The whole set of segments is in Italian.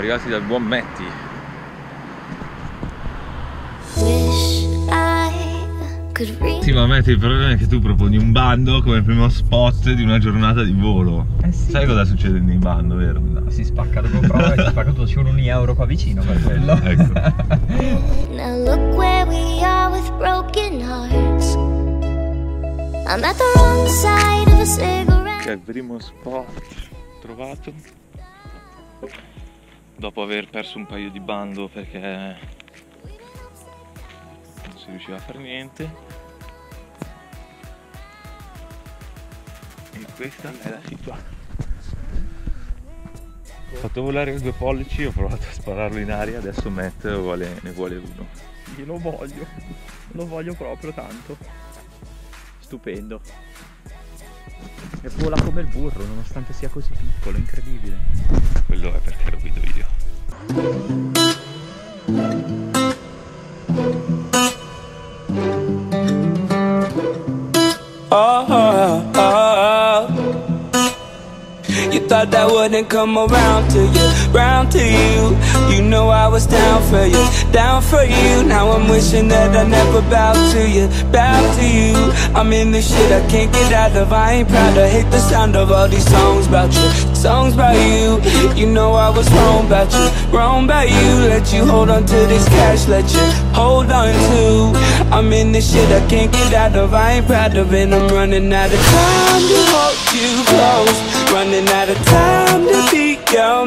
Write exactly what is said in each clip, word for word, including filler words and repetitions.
arrivati dal buon Metti. Sì, ma Metti, il problema è che tu proponi un bando come primo spot di una giornata di volo. Eh sì. Sai cosa succede nei bando, vero? No, si spacca dopo prova e si spacca tutto, ci vuole un euro qua vicino per quello. Ecco. Now look where we are with broken hearts. I'm at the wrong side of a cigarette. Che è il primo spot trovato dopo aver perso un paio di bando perché non si riusciva a fare niente. E questa è la situazione. Ho fatto volare i due pollici, ho provato a spararlo in aria, adesso Matt vuole, ne vuole uno. Io lo voglio, lo voglio proprio tanto. Stupendo. E vola come il burro, nonostante sia così piccolo, incredibile. Quello è perché lo guido io. Oh, oh, oh. You thought that wouldn't come around to you, round to you. You know I was down for you, down for you. Now I'm wishing that I never bowed to you, bowed to you. I'm in this shit I can't get out of. I ain't proud, I hate the sound of all these songs about you, songs about you. You know I was wrong about you, wrong about you. Let you hold on to this cash, let you hold on to. I'm in this shit I can't get out of. I ain't proud of it. I'm running out of time to hold you close, running out of time to be your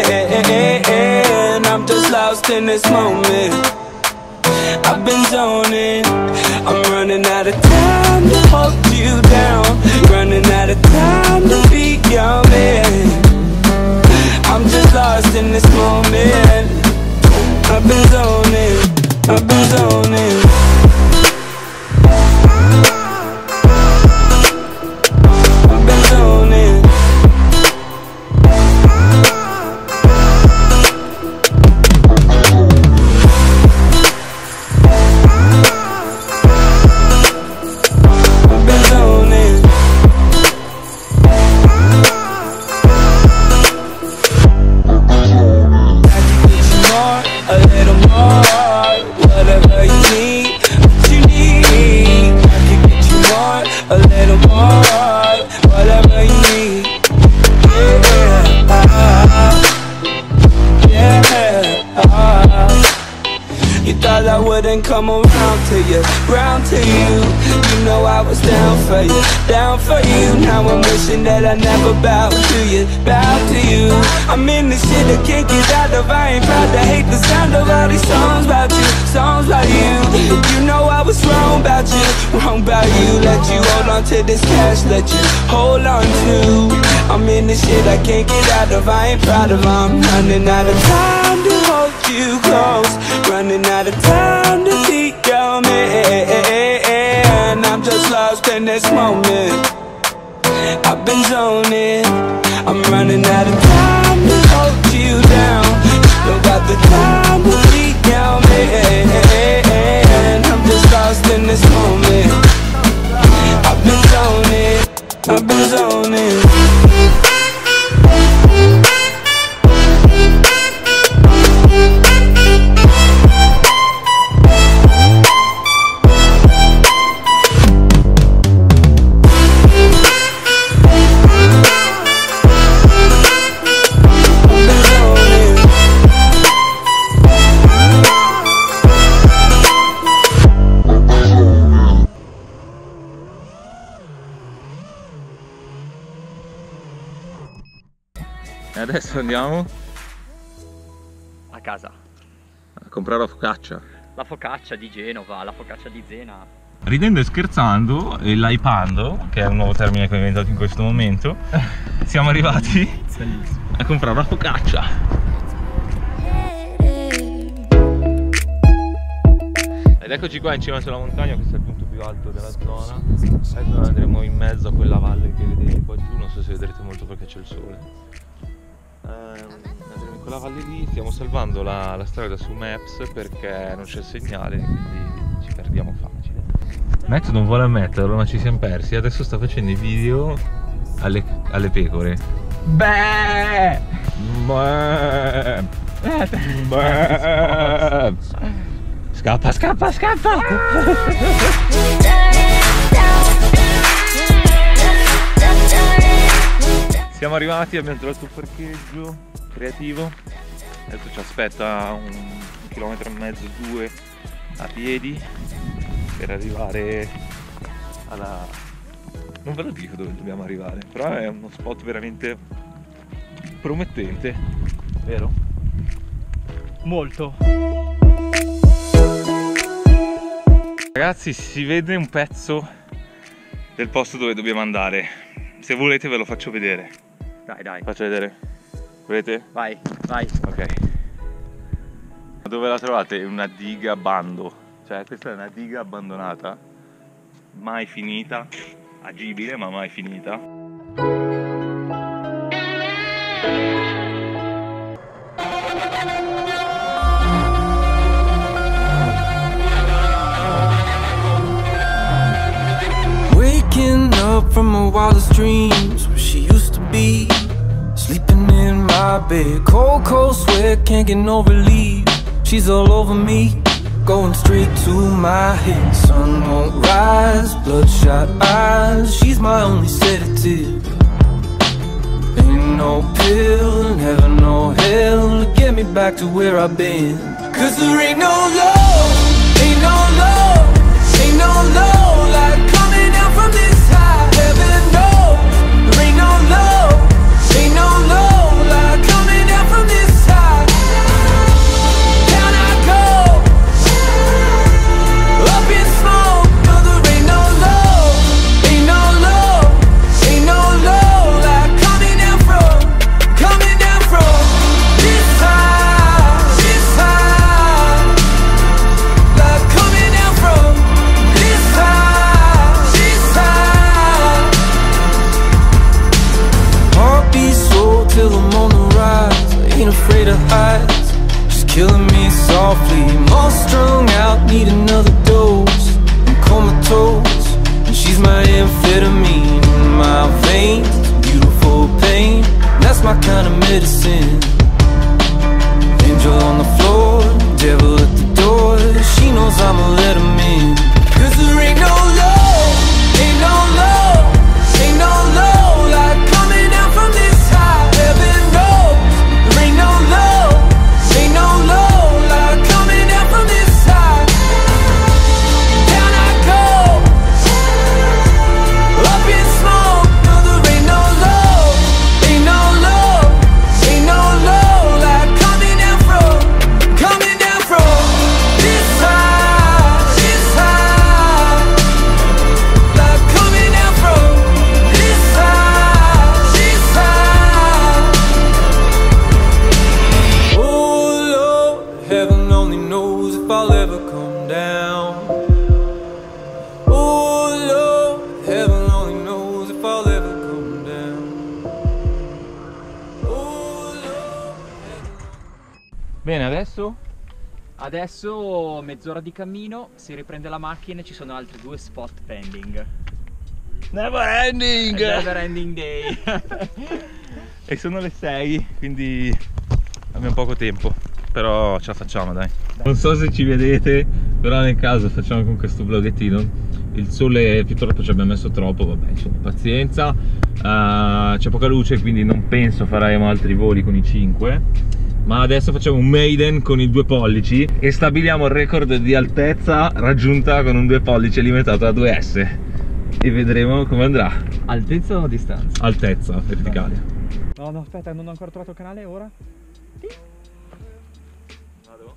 man. I'm just lost in this moment, I've been zoning. I'm running out of time to hold you down, running out of time to be your man. I'm just lost in this moment, I've been zoning, I've been zoning. I've been zoning. Come around to you, round to you. You know I was down for you, down for you. Now I'm wishing that I never bowed to you, bowed to you. I'm in this shit I can't get out of. I ain't proud, I hate the sound of all these songs about you, songs about you. You know I was wrong about you, wrong about you. Let you hold on to this cash, let you hold on to. I'm in this shit I can't get out of. I ain't proud of. I'm running out of time to hold you close, running out of time to be your man. I'm just lost in this moment, I've been zoning. I'm running out of time to hold you down, don't got the time to be your man. I'm just lost in this moment, I've been zoning, I've been zoning. E adesso andiamo A casa. a comprare la focaccia. La focaccia di Genova, la focaccia di Zena. Ridendo e scherzando e lipando, che è un nuovo termine che ho inventato in questo momento, siamo arrivati a comprare la focaccia. Ed eccoci qua in cima sulla montagna, questo è il punto più alto della zona. Adesso andremo in mezzo a quella valle che vedete qua giù, non so se vedrete molto perché c'è il sole. Eh, andremo in quella valle lì, stiamo salvando la, la strada su Maps perché non c'è segnale, quindi ci perdiamo facile. Matt non vuole ammetterlo, ma ci siamo persi. Adesso sta facendo i video alle, alle pecore. Beh! Beh. Beh. Scappa, scappa, scappa! Siamo arrivati, abbiamo trovato un parcheggio creativo. Adesso ci aspetta un, un chilometro e mezzo, due a piedi per arrivare alla... non ve lo dico dove dobbiamo arrivare, però è uno spot veramente promettente, vero? Molto. Ragazzi, si vede un pezzo del posto dove dobbiamo andare. Se volete ve lo faccio vedere. Dai, dai. Faccio vedere. Volete? Vai, vai. Ok. Dove la trovate? È una diga bando. Cioè questa è una diga abbandonata, mai finita, agibile ma mai finita. Waking up from my wildest dreams, where she used to be, sleeping in my bed, cold, cold sweat, can't get no relief. She's all over me, going straight to my head. Sun won't rise, bloodshot eyes, she's my only sedative. Ain't no pill, never no hell to get me back to where I've been. Cause there ain't no love, ain't no love, ain't no love like coming down from this high. Heaven knows, there ain't no love, ain't no love like coming down from this high. Down I go, up in smoke, no there ain't no love, ain't no love, ain't no love like coming down from, coming down from this high, this high, like coming down from this high, this high. Heart beats slow till I'm on the rise, I ain't afraid of heights, she's killing me softly. I'm all strung out, need another dose, I'm comatose, and she's my amphetamine in my veins, beautiful pain, that's my kind of medicine. Angel on the floor, devil at the door, she knows I'ma let him in. Cause there ain't no love, ain't no love, ain't no love like coming down from this high. Heaven knows, there ain't no love, ain't no love like coming down from this high. Down I go, up in smoke, no there ain't no love, ain't no love, ain't no love like coming down from, coming down from this high, this high, like coming down from this high, this high. Oh Lord, heaven only knows if I'll ever come down. Oh Lord, heaven only knows if I'll ever come down. Oh Lord. Bene, adesso Adesso mezz'ora di cammino, si riprende la macchina e ci sono altri due spot pending. never ending! Never ending day. E sono le sei, quindi abbiamo poco tempo, però ce la facciamo, dai. Non so se ci vedete, però nel caso facciamo con questo vloggettino. Il sole purtroppo ci abbiamo messo troppo, vabbè, insomma, pazienza. Uh, c'è poca luce, quindi non penso faremo altri voli con i cinque. Ma adesso facciamo un maiden con i due pollici e stabiliamo il record di altezza raggiunta con un due pollici alimentato da due S. E vedremo come andrà. Altezza o distanza? Altezza verticale. No, no, aspetta, non ho ancora trovato il canale, ora? Vado.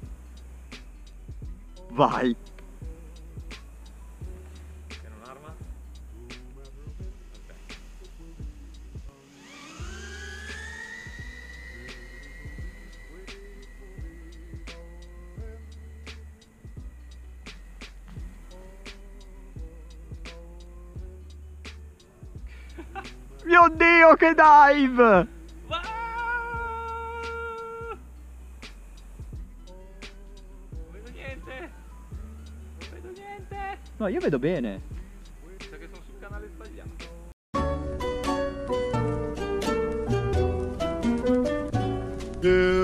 Vai! Che non arma? Mio Dio, che dive! Non vedo niente! Non vedo niente! No, io vedo bene. Sa che sono sul canale sbagliato. Yeah.